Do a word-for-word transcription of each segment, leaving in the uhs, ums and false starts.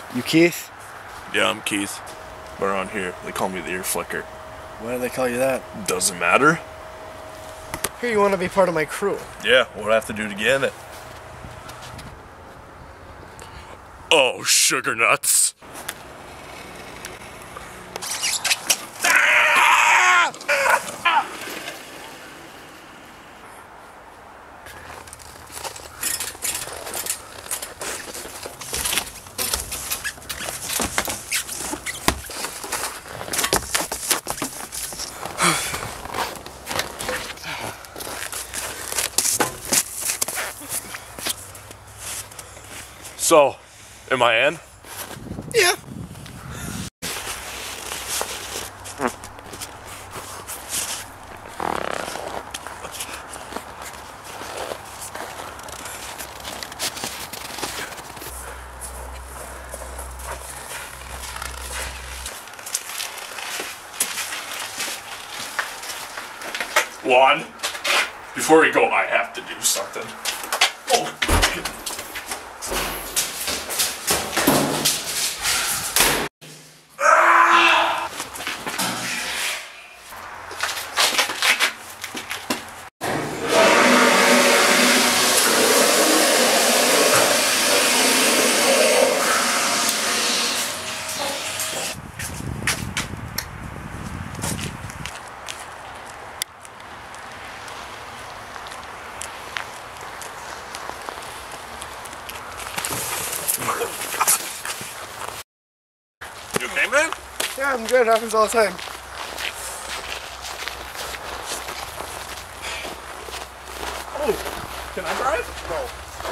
You Keith? Yeah, I'm Keith. But around here, they call me the ear flicker. Why do they call you that? Doesn't matter. Here, you want to be part of my crew? Yeah, what do I have to do to get in it? Oh, sugar nuts. So, am I in? Yeah. Juan, before we go, I have to do something. Oh. You okay, man? Yeah, I'm good. Happens all the time. Oh, can I drive? No.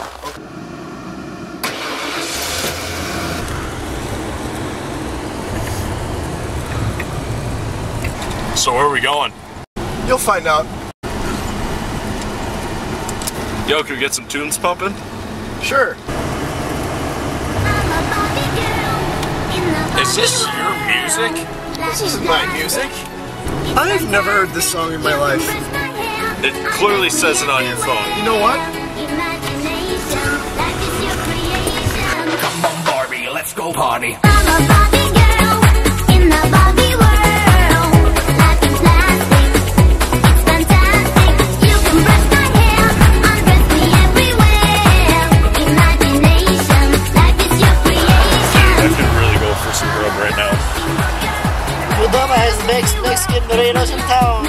So where are we going? You'll find out. Yo, can we get some tunes pumping? Sure. Is this your music? This isn't my music. I've never heard this song in my life. It clearly says it on your phone. You know what? Come on, Barbie, let's go party. I'm a Barbie girl in the Barbie world. Life is plastic, it's fantastic. You can brush my hair, undress me everywhere. Imagination, life is your creation. I could really go for some grub right now. Udoma has the best Mexican burritos in town.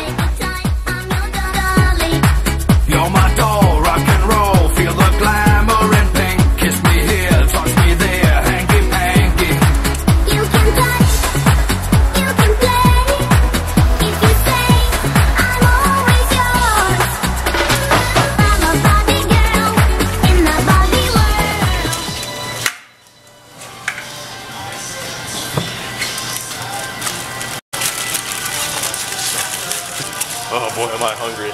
You're my doll, rock and roll, feel the glamour and pink. Kiss me here, touch me there, hanky panky. You can touch, you can play. If you say I'm always yours. I'm a Barbie girl in the Barbie world. Oh boy, am I hungry.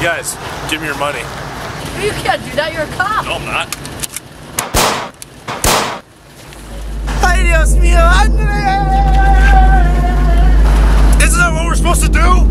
guys, give me your money. You can't do that, you're a cop. No, I'm not. Ay, Dios mío, Andre! Isn't that what we're supposed to do?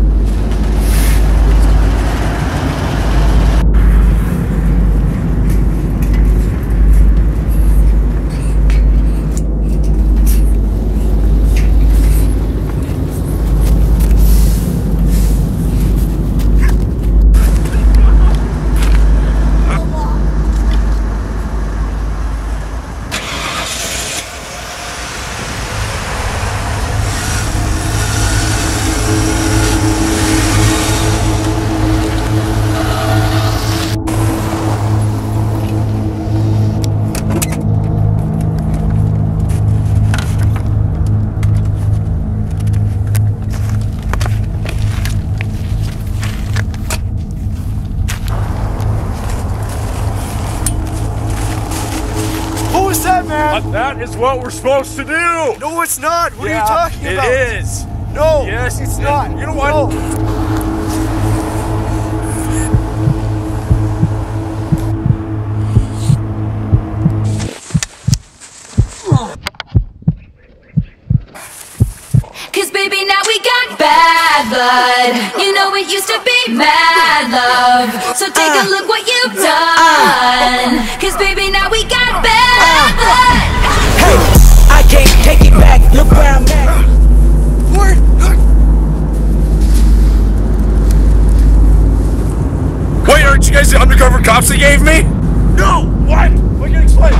But that is what we're supposed to do! No, it's not! What yeah, are you talking about? It is! No! Yes, it's not! You know what? No. Cause baby, now we got bad blood. You know it used to be mad love. So take a look what you've done. Cause baby, now we got bad blood. Hey, I can't take it back. Look where I'm at. What? Wait, aren't you guys the undercover cops they gave me? No! What? What can you explain?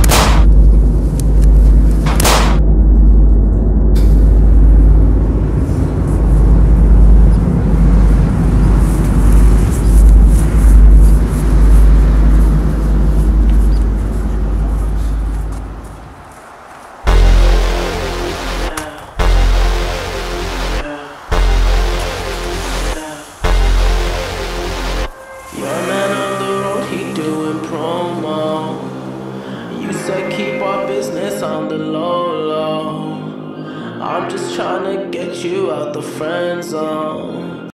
Keep our business on the low, low. I'm just trying to get you out the friend zone.